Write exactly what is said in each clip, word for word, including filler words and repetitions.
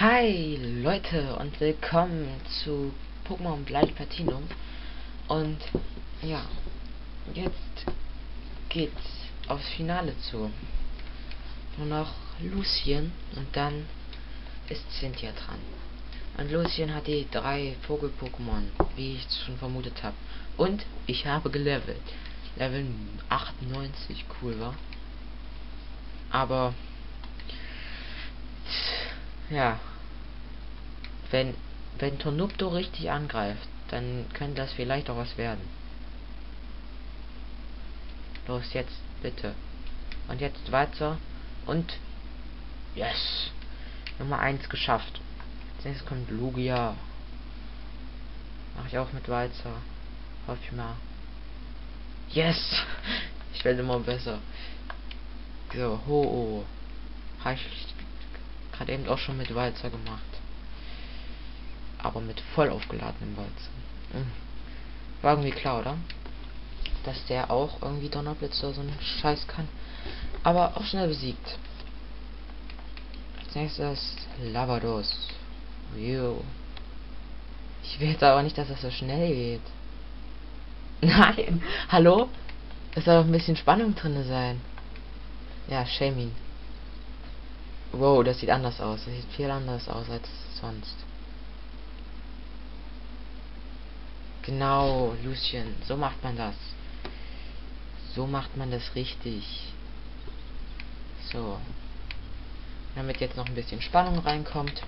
Hi Leute und willkommen zu Pokémon Light Platinum. Und ja, jetzt geht's aufs Finale zu. Nur noch Lucien und dann ist Cynthia dran. Und Lucien hat die drei Vogel-Pokémon, wie ich schon vermutet habe. Und ich habe gelevelt. Level achtundneunzig, cool war. Aber ja, wenn wenn Tornupto richtig angreift, dann könnte das vielleicht auch was werden. Los, jetzt bitte. Und jetzt weiter. Und yes! Nummer eins geschafft. Als nächstes kommt Lugia. Mach ich auch mit weiter. Hoffe ich mal. Yes! Ich werde immer besser. So, Ho-Oh. Habe ich gerade eben auch schon mit Walzer gemacht. Aber mit voll aufgeladenem Walzer. Mhm. War irgendwie klar, oder? Dass der auch irgendwie Donnerblitz oder so einen Scheiß kann. Aber auch schnell besiegt. Als nächstes Lavados. Yo. Ich will jetzt aber nicht, dass das so schnell geht. Nein! Hallo? Es soll doch ein bisschen Spannung drin sein. Ja, shame ihn. Wow, das sieht anders aus. Das sieht viel anders aus als sonst. Genau, Lucien. So macht man das. So macht man das richtig. So. Damit jetzt noch ein bisschen Spannung reinkommt.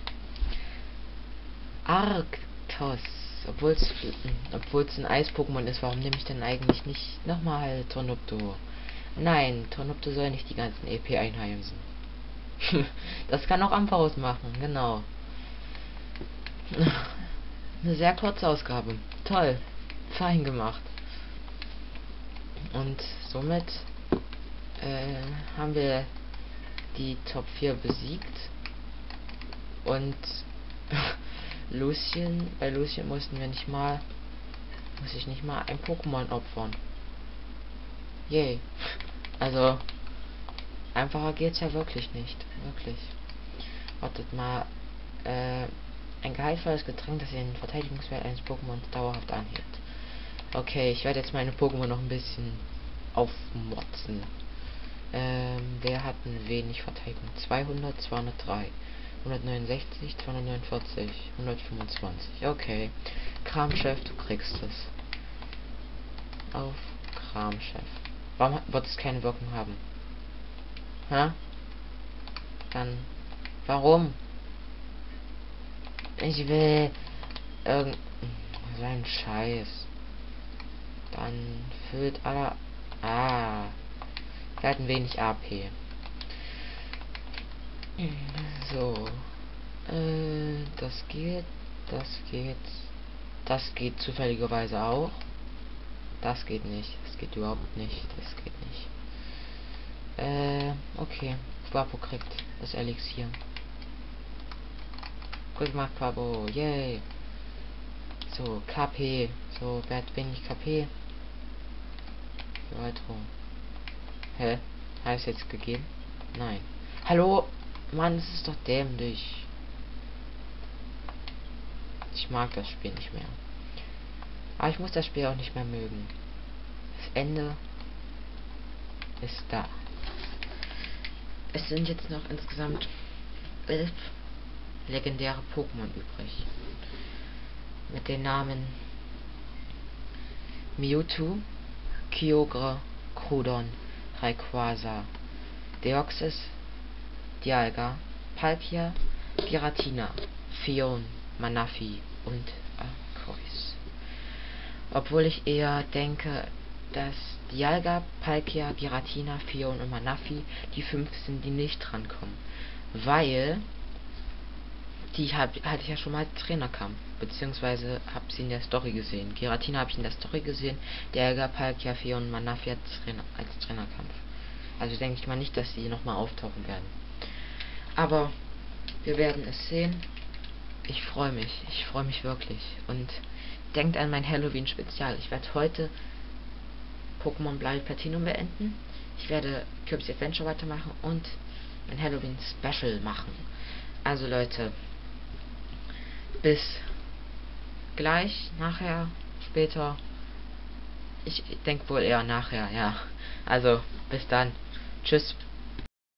Arctos. Obwohl es obwohl es ein Eis-Pokémon ist, warum nehme ich denn eigentlich nicht nochmal Tornupto? Nein, Tornupto soll nicht die ganzen E P einheimsen. Das kann auch Ampharos machen, genau. Eine sehr kurze Ausgabe. Toll. Fein gemacht. Und somit äh, haben wir die Top vier besiegt. Und Lucien, bei Lucien mussten wir nicht mal, muss ich nicht mal ein Pokémon opfern. Yay. Also, einfacher geht's ja wirklich nicht. Wirklich. Wartet mal. Äh, ein geheimvolles Getränk, das den Verteidigungswert eines Pokémon dauerhaft anhebt. Okay, ich werde jetzt meine Pokémon noch ein bisschen aufmotzen. Ähm, wer hat ein wenig Verteidigung? zweihundert, zweihundertdrei, hundertneunundsechzig, zweihundertneunundvierzig, hundertfünfundzwanzig. Okay. Kramchef, du kriegst es. Auf Kramchef. Warum wird es keine Wirkung haben? Hä? Dann. Warum? Ich will irgend so ein Scheiß. Dann füllt aller. Ah. Er hat ein wenig A P. So. Äh, das geht. Das geht. Das geht zufälligerweise auch. Das geht nicht. Das geht überhaupt nicht. Das geht nicht. Äh, okay. Quapo kriegt das Elixier. Gut gemacht, Quapo. Yay. So, K P. So, wer hat wenig K P? Erweiterung. Hä? Habe ich jetzt gegeben? Nein. Hallo? Mann, es ist doch dämlich. Ich mag das Spiel nicht mehr. Aber ich muss das Spiel auch nicht mehr mögen. Das Ende ist da. Es sind jetzt noch insgesamt elf legendäre Pokémon übrig. Mit den Namen Mewtwo, Kyogre, Groudon, Rayquaza, Deoxys, Dialga, Palkia, Giratina, Phione, Manaphy und Arceus. Obwohl ich eher denke, dass Dialga, Palkia, Giratina, Phione und Manaphy die fünf sind, die nicht drankommen. Weil die hab, hatte ich ja schon mal als Trainerkampf, beziehungsweise habe sie in der Story gesehen. Giratina habe ich in der Story gesehen, Dialga, Palkia, Phione und Manaphy als, Trainer, als Trainerkampf. Also denke ich mal nicht, dass sie nochmal auftauchen werden. Aber wir werden es sehen. Ich freue mich. Ich freue mich wirklich. Und denkt an mein Halloween-Spezial. Ich werde heute Pokémon Light Platinum beenden. Ich werde Kirby's Adventure weitermachen und ein Halloween-Special machen. Also Leute, bis gleich, nachher, später. Ich denke wohl eher nachher, ja. Also, bis dann. Tschüss.